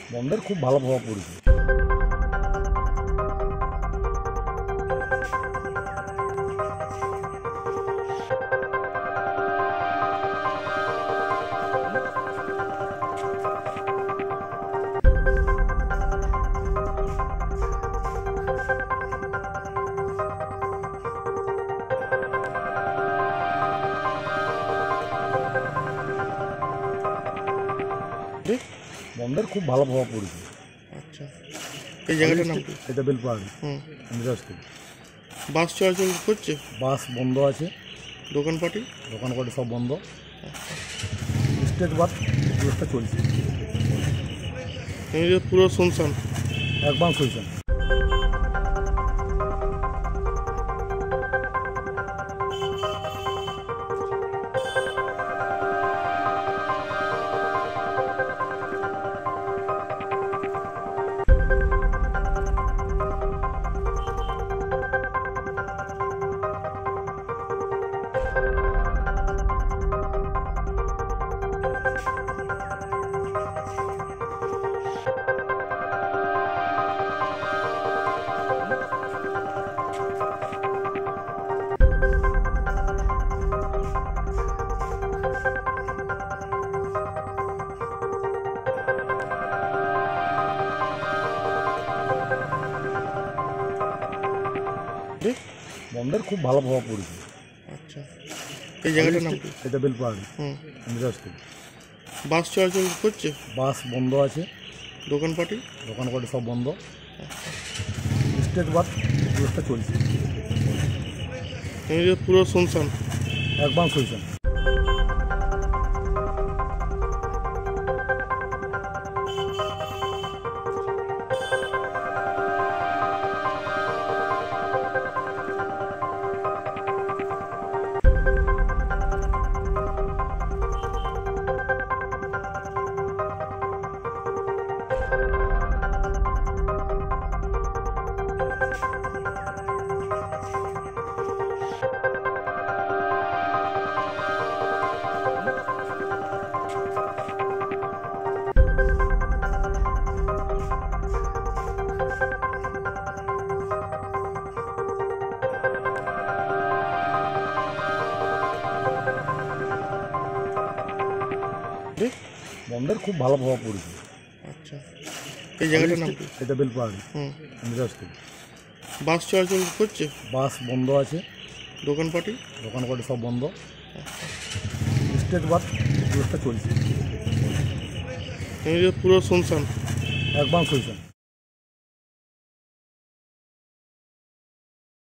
বন্ধের খুব ভালো প্রভাব পড়েছে। বন্ধের খুব ভালো প্রভাব পড়েছে। আচ্ছা, এই জায়গাটার নাম কি? এটা বেলপাহাড়ি ইন্ডাস্ট্রি। বাস চলাচল করছে? বাস বন্ধ আছে, দোকানপাটি সব বন্ধ। স্টেট বাস ব্যবস্থা চলছে, পুরো শুনশান, একদম শুনছেন। বন্ধের খুব ভালো প্রভাব পড়েছে। আচ্ছা, এই জায়গাটার নাম কি? এটা বেলপাহাড়ি ইন্ডাস্ট্রি। বাস চলাচল করছে? বাস বন্ধ আছে, দোকানপাটি সব বন্ধ। স্টেট বাস ব্যবস্থা চলছে, পুরো শুনশান, একদম শুনছেন। বন্ধের খুব ভালো প্রভাব পড়েছে। আচ্ছা, এই জায়গাটার নাম কি? এটা বেলপাহাড়ি ইন্ডাস্ট্রি। বাস চলাচল করছে? বাস বন্ধ আছে, দোকানপাটি সব বন্ধ। স্টেট বাস ব্যবস্থা চলছে, পুরো শুনশান, একদম শুনছেন।